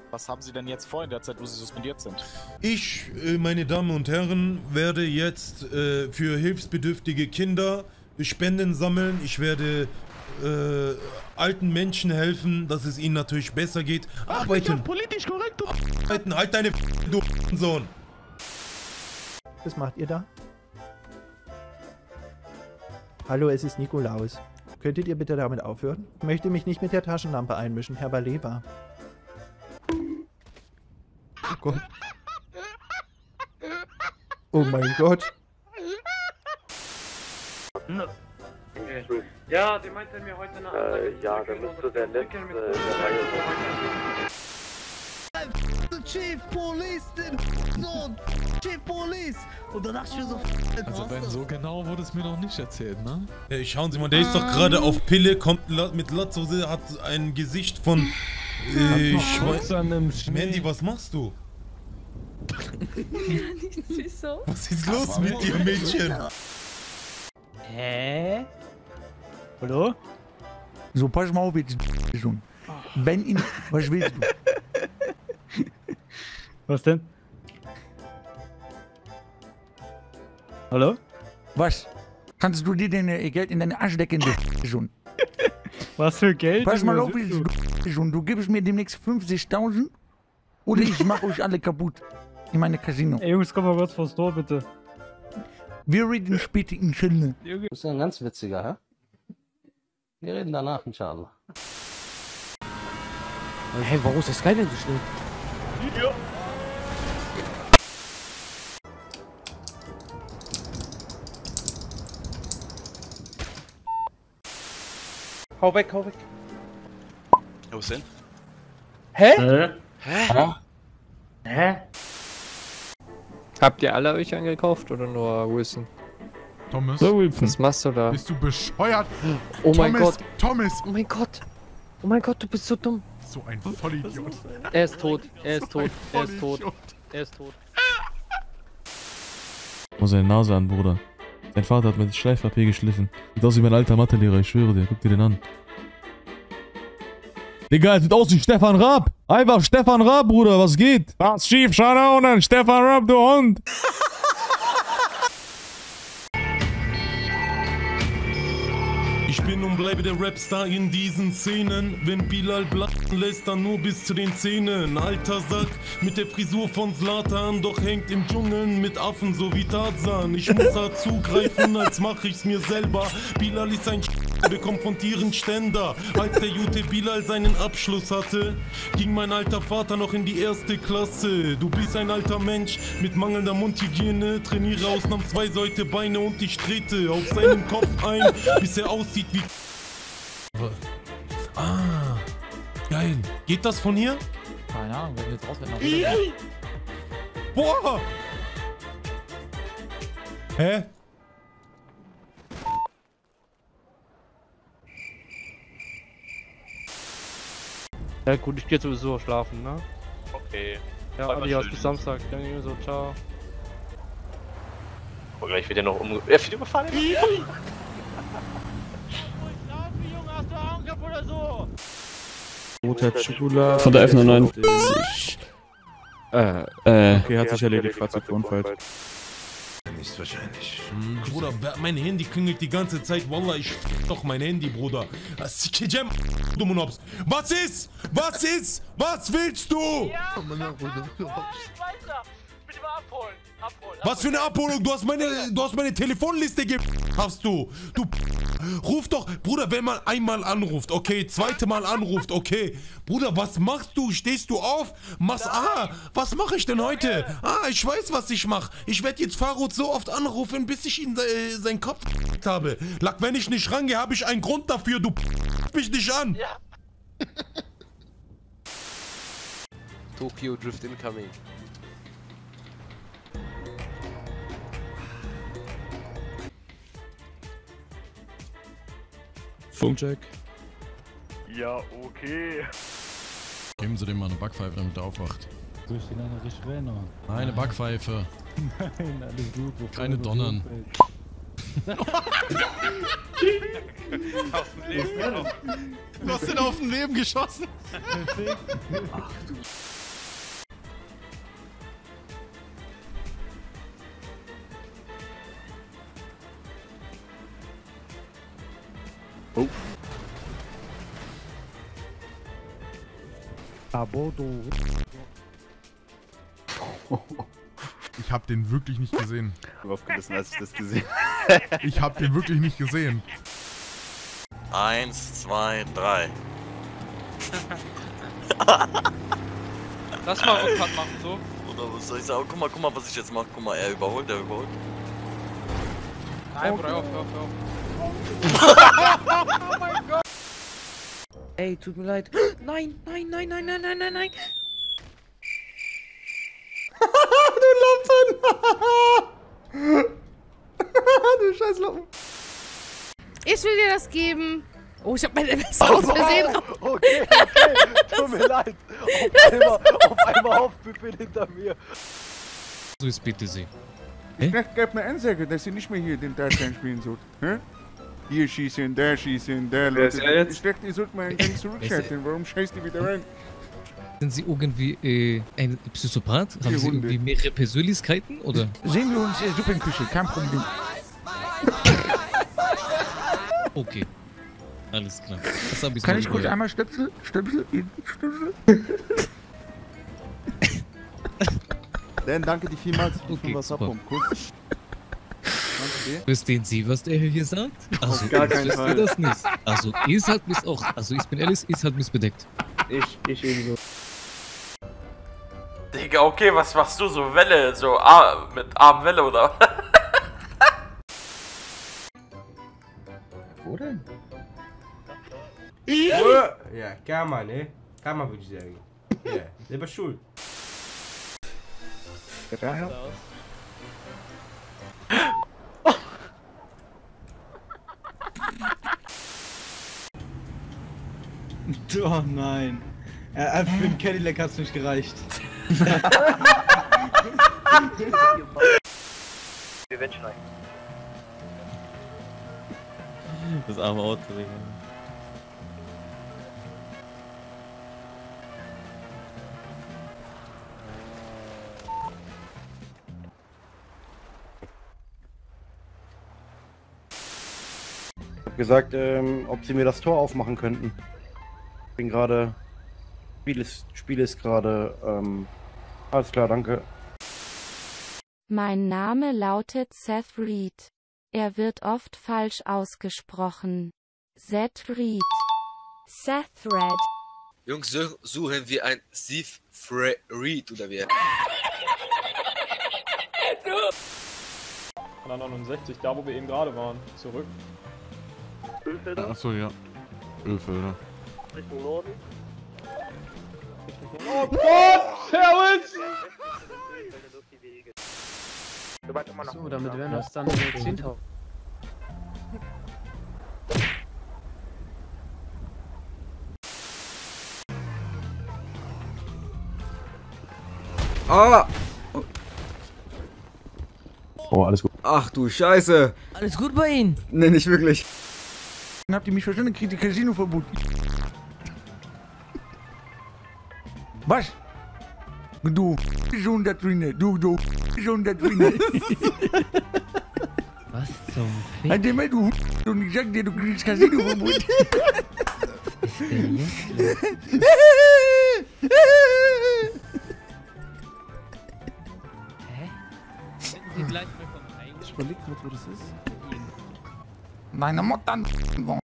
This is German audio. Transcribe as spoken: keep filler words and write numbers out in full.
Was haben Sie denn jetzt vor in der Zeit, wo Sie suspendiert sind? Ich, äh, meine Damen und Herren, werde jetzt äh, für hilfsbedürftige Kinder Spenden sammeln. Ich werde äh, alten Menschen helfen, dass es ihnen natürlich besser geht. Arbeiten! Politisch korrekt, du Arbeiten! Halt deine du Sohn! Was macht ihr da? Hallo, es ist Nikolaus. Könntet ihr bitte damit aufhören? Ich möchte mich nicht mit der Taschenlampe einmischen, Herr Baleva. Oh Gott. Oh mein Gott. Ja, die meinte mir heute nach. Äh, ja, dann müsste der letzte in der Reihe sein. Chief Police, den Sohn! Chief Police! Und dann dachte ich mir so, also Ben, so genau wurde es mir noch nicht erzählt, ne? Hey, schauen Sie mal, der ist doch gerade auf Pille, kommt mit Latzhose, hat ein Gesicht von... Äh, ich weiß... Mandy, was machst du? Ja, nicht wieso? Was ist los mit dir, Mädchen? hä? Hallo? So, pass mal auf jetzt, schon. Wenn ihn... Was willst du? Was denn? Hallo? Was? Kannst du dir dein Geld in deine Asche decken, du schon? Was für Geld? Pass mal auf, du schon. Du gibst mir demnächst fünfzigtausend oder ich mach euch alle kaputt. In meine Casino. Ey Jungs, komm mal kurz vors Tor, bitte. Wir reden später in Schilde. Du bist ja ein ganz witziger, hä? Wir reden danach, inshallah. Hey, warum ist das geil denn so schnell? Ja. Hau weg, hau weg. Wo ist denn? Hä? Hä? Hä? Hä? Habt ihr alle euch angekauft oder nur Wilson? Thomas? So, Wilson. Was machst du da? Bist du bescheuert? Oh mein Thomas, Gott. Thomas! Oh mein Gott. Oh mein Gott, du bist so dumm. So ein Vollidiot. Er ist tot. Er ist So tot. ein Er ist tot. Vollidiot. Er ist tot. Schau seine Nase an, Bruder. Sein Vater hat mit Schleifpapier geschliffen. Sieht aus wie mein alter Mathelehrer, ich schwöre dir. Guck dir den an. Digga, er sieht aus wie Stefan Raab. Einfach Stefan Raab, Bruder, was geht? Was schief, schau da unten, Stefan Raab, du Hund. Ich bin und bleibe der Rapstar in diesen Szenen. Wenn Bilal blaffen lässt, dann nur bis zu den Zähnen. Alter Sack mit der Frisur von Zlatan, doch hängt im Dschungel mit Affen so wie Tarzan. Ich muss hart zugreifen, als mach ich's mir selber. Bilal ist ein Sch***, bekommt von Tieren Ständer. Als der Jute Bilal seinen Abschluss hatte, ging mein alter Vater noch in die erste Klasse. Du bist ein alter Mensch mit mangelnder Mundhygiene. Trainiere ausnahmsweise heute Beine und ich trete auf seinen Kopf ein, bis er aussieht wie... Ah, geil. Geht das von hier? Keine Ahnung, wenn wir jetzt rausfinden. Boah! Hä? Ja gut, ich geh sowieso schlafen, ne? Okay. Ja, adios, bis Samstag. Danke, so, ciao. Oh, gleich wird er noch um... Er wird überfahren. Roter Chula von der F neun neun. Äh, äh. Okay, hat sich erledigt, Fahrzeugunfall. Nicht wahrscheinlich. Hm, Bruder, mein Handy klingelt die ganze Zeit. Wallah, ich f*** doch mein Handy, Bruder. Was ist? Was ist? Was willst du? Ja, weiter. Bitte mal abholen. Abholen. Was für eine Abholung? Du hast meine, du hast meine Telefonliste ge... Hast du? Du... Ruf doch... Bruder, wenn man einmal anruft, okay? Zweite Mal anruft, okay? Bruder, was machst du? Stehst du auf? Machst... Ah, was mache ich denn heute? Ah, ich weiß, was ich mache. Ich werde jetzt Farud so oft anrufen, bis ich ihn äh, seinen Kopf habe. Lack, wenn ich nicht rangehe, habe ich einen Grund dafür. Du mich nicht an. Ja. Tokyo Drift incoming. Funkcheck. Ja, okay. Geben Sie dem mal eine Backpfeife, damit er aufwacht. Soll ich den eine richtig rennen? Nein, eine Backpfeife. Nein, alles gut. Keine Donnern. Auf dem Leben. Du hast den auf dem Leben geschossen. Perfekt. Ach du Aber du. Ich hab den wirklich nicht gesehen. Ich bin aufgerissen, als ich das gesehen Ich hab den wirklich nicht gesehen. Eins, zwei, drei. Lass mal Rückfahrt machen, so. Oder was soll ich sagen? Guck mal, guck mal, was ich jetzt mache. Guck mal, er überholt, er überholt. Nein, Bruder, hör auf, hör auf, hör auf. Oh mein Gott. Ey, tut mir leid. Nein, nein, nein, nein, nein, nein, nein, nein. Du Lappen! Du Scheißlappen! Ich will dir das geben. Oh, ich hab mein M S aus Versehen drauf. Okay, okay, tut mir leid. Auf einmal, auf einmal Hauptbefehl hinter mir. So ist bitte sie. Ich geb mir Ansage, dass sie nicht mehr hier den Darsteller spielen sollt. Hä? Hier schießen, da schießen, da Leute. Ich dachte, ihr sollt mal einen Gang zurückschalten. Warum scheißt ihr wieder rein? Sind Sie irgendwie äh, ein Psychopath? Haben Sie irgendwie mehrere Persönlichkeiten, oder? Sehen wir uns in der Suppenküche, kein Problem. Okay. Alles klar. Das hab ich Kann so ich kurz gehört. einmal Stöpsel? Stöpsel? Stöpsel? Dan, danke dir vielmals. Okay, was super. abholen. Kuss. Verstehen Sie, was der hier sagt? Also, Auf gar ich keinen verstehe Fall. das nicht. Also, ihr sagt mich auch. Also, ich bin ehrlich, ihr sagt mich bedeckt. Ich, ich ebenso. Digga, okay, was machst du? So Welle, so Ar mit Armwelle oder? Wo denn? Ja, Karma, ne? Karma würde ich sagen. Ja, selber schuld. Oh nein. Äh, für den Cadillac hat's nicht gereicht. Das arme Auto, Digga. Ich hab gesagt, ähm, ob sie mir das Tor aufmachen könnten. Ich bin gerade... Spiel ist, Spiel ist gerade... Ähm, alles klar, danke. Mein Name lautet Seth Reed. Er wird oft falsch ausgesprochen. Seth Reed. Seth Red. Jungs, so, suchen wir ein Seth Reed oder wer? hundertneunundsechzig, da wo wir eben gerade waren. Zurück. Ölfelder? Achso, ja. Ölfelder. Richtung Norden. Oh Gott! Servus! So, damit wären das dann zehntausend. Ah! Oh, alles gut. Ach du Scheiße! Alles gut bei Ihnen? Ne, nicht wirklich. Dann habt ihr mich verstanden, kriegt ihr Casino verboten. Was? Du schon da drinnen, du, du schon da drinnen. Was zum Fick? Halt dir mal, du und ich sag dir, du kriegst Casino verboten. Was ist denn jetzt los? Hä? Sie bleibt mir vom Heim. Ich überleg grad, wo das ist. Meine Mutter.